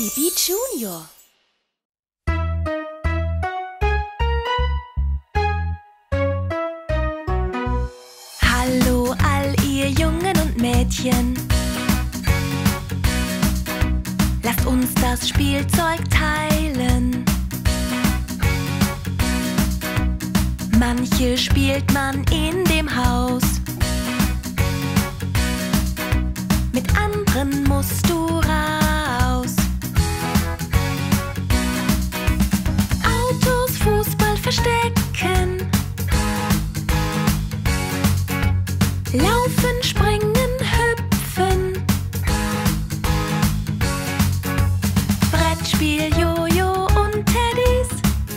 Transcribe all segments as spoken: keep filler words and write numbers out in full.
B B Junior. Hallo all ihr Jungen und Mädchen. Lasst uns das Spielzeug teilen. Manche spielt man in dem Haus, mit anderen musst du raus. Autos, Fußball, Verstecken, laufen, springen, hüpfen, Brettspiel, Jojo und Teddys,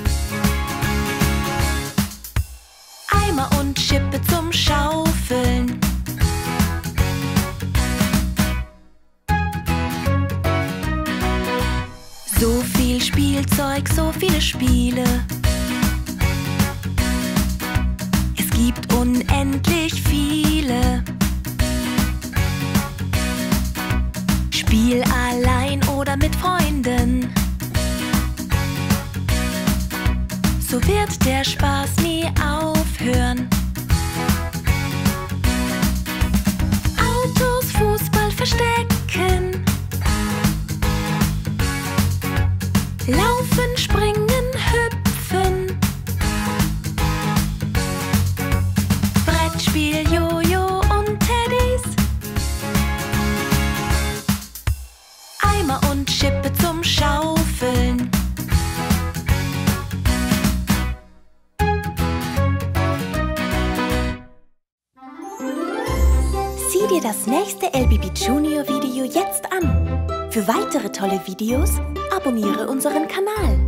Eimer und Schippe zum Schaufeln. So viel Spielzeug, so viele Spiele. Es gibt unendlich viele. Spiel allein oder mit Freunden. So wird der Spaß nie aufhören. Autos, Fußball, Verstecken, laufen, springen, hüpfen, Brettspiel, Jojo und Teddys, Eimer und Schippe zum Schaufeln. Sieh dir das nächste L B B Junior Video jetzt an. Für weitere tolle Videos abonniere unseren Kanal.